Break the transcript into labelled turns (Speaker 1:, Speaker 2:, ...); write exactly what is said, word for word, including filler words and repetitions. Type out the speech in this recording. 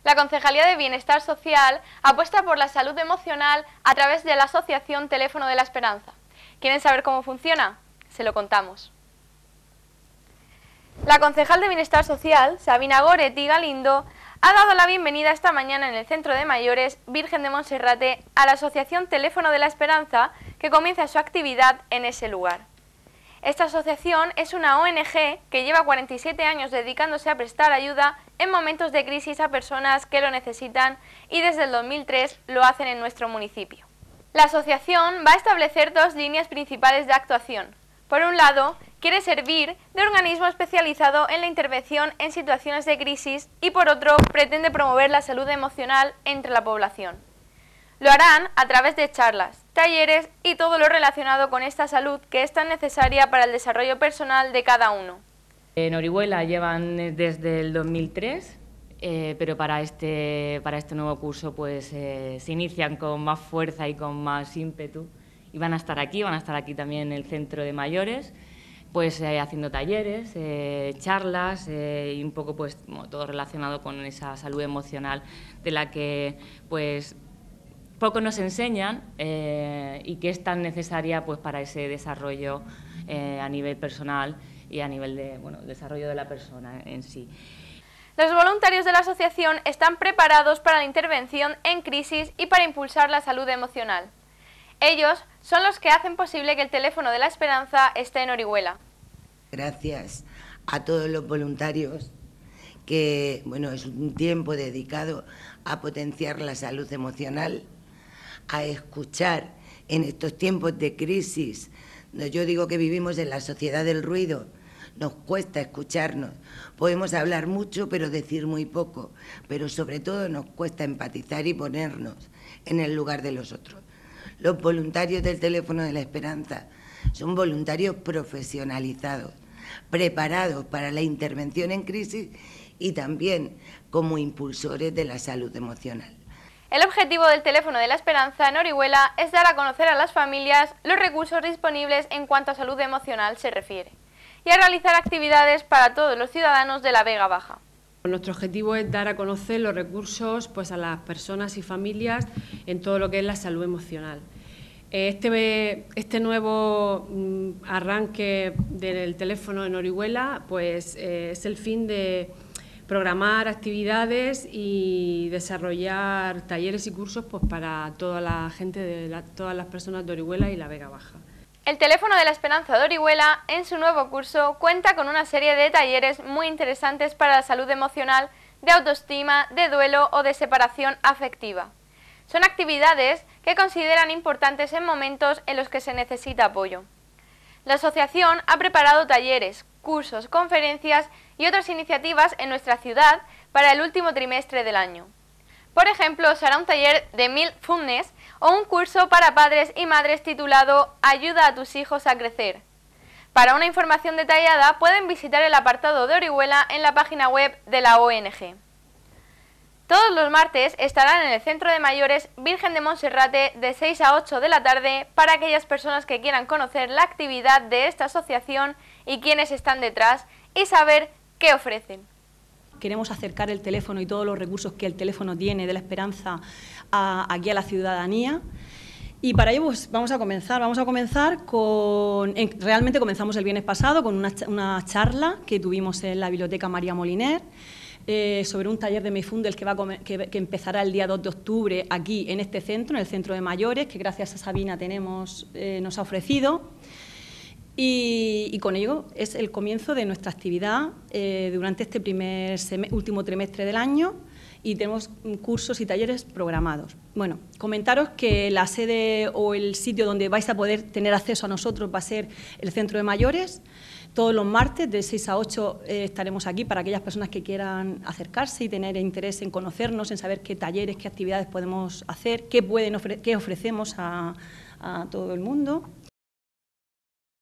Speaker 1: La Concejalía de Bienestar Social apuesta por la salud emocional a través de la asociación Teléfono de la Esperanza. ¿Quieren saber cómo funciona? Se lo contamos. La concejal de Bienestar Social, Sabina Goretti Galindo, ha dado la bienvenida esta mañana en el Centro de Mayores Virgen de Monserrate a la asociación Teléfono de la Esperanza, que comienza su actividad en ese lugar. Esta asociación es una O N Ge que lleva cuarenta y siete años dedicándose a prestar ayuda en momentos de crisis a personas que lo necesitan y desde el dos mil tres lo hacen en nuestro municipio. La asociación va a establecer dos líneas principales de actuación. Por un lado, quiere servir de organismo especializado en la intervención en situaciones de crisis y por otro, pretende promover la salud emocional entre la población. Lo harán a través de charlas, talleres y todo lo relacionado con esta salud que es tan necesaria para el desarrollo personal de cada uno.
Speaker 2: En Orihuela llevan desde el dos mil tres, eh, pero para este, para este nuevo curso pues, eh, se inician con más fuerza y con más ímpetu y van a estar aquí, van a estar aquí también en el Centro de Mayores, pues eh, haciendo talleres, eh, charlas eh, y un poco pues bueno, todo relacionado con esa salud emocional de la que pues poco nos enseñan eh, y que es tan necesaria pues, para ese desarrollo eh, a nivel personal y a nivel de bueno, desarrollo de la persona en sí.
Speaker 1: Los voluntarios de la asociación están preparados para la intervención en crisis y para impulsar la salud emocional. Ellos son los que hacen posible que el Teléfono de la Esperanza esté en Orihuela.
Speaker 3: Gracias a todos los voluntarios, que bueno, es un tiempo dedicado a potenciar la salud emocional, a escuchar en estos tiempos de crisis. Yo digo que vivimos en la sociedad del ruido, nos cuesta escucharnos, podemos hablar mucho pero decir muy poco, pero sobre todo nos cuesta empatizar y ponernos en el lugar de los otros. Los voluntarios del Teléfono de la Esperanza son voluntarios profesionalizados, preparados para la intervención en crisis y también como impulsores de la salud emocional.
Speaker 1: El objetivo del Teléfono de la Esperanza en Orihuela es dar a conocer a las familias los recursos disponibles en cuanto a salud emocional se refiere y a realizar actividades para todos los ciudadanos de la Vega Baja.
Speaker 4: Nuestro objetivo es dar a conocer los recursos pues, a las personas y familias en todo lo que es la salud emocional. Este, este nuevo mm, arranque del teléfono en Orihuela pues, eh, es el fin de programar actividades y desarrollar talleres y cursos pues, para toda la gente, de la, todas las personas de Orihuela y la Vega Baja.
Speaker 1: El Teléfono de la Esperanza de Orihuela, en su nuevo curso, cuenta con una serie de talleres muy interesantes para la salud emocional, de autoestima, de duelo o de separación afectiva. Son actividades que consideran importantes en momentos en los que se necesita apoyo. La asociación ha preparado talleres, cursos, conferencias y otras iniciativas en nuestra ciudad para el último trimestre del año. Por ejemplo, se hará un taller de mindfulness o un curso para padres y madres titulado Ayuda a tus hijos a crecer. Para una información detallada pueden visitar el apartado de Orihuela en la página web de la O N Ge. Todos los martes estarán en el Centro de Mayores Virgen de Monserrate de seis a ocho de la tarde para aquellas personas que quieran conocer la actividad de esta asociación y quiénes están detrás y saber qué ofrecen.
Speaker 5: Queremos acercar el teléfono y todos los recursos que el teléfono tiene de la Esperanza a, aquí a la ciudadanía. Y para ello pues, vamos a comenzar, vamos a comenzar con, en, realmente comenzamos el viernes pasado con una, una charla que tuvimos en la Biblioteca María Moliner eh, sobre un taller de mindfulness que, va a comer, que, que empezará el día dos de octubre aquí en este centro, en el Centro de Mayores, que gracias a Sabina tenemos, eh, nos ha ofrecido. Y, y con ello es el comienzo de nuestra actividad eh, durante este primer último trimestre del año y tenemos cursos y talleres programados. Bueno, comentaros que la sede o el sitio donde vais a poder tener acceso a nosotros va a ser el Centro de Mayores. Todos los martes de seis a ocho eh, estaremos aquí para aquellas personas que quieran acercarse y tener interés en conocernos, en saber qué talleres, qué actividades podemos hacer, qué, pueden ofre- qué ofrecemos a, a todo el mundo.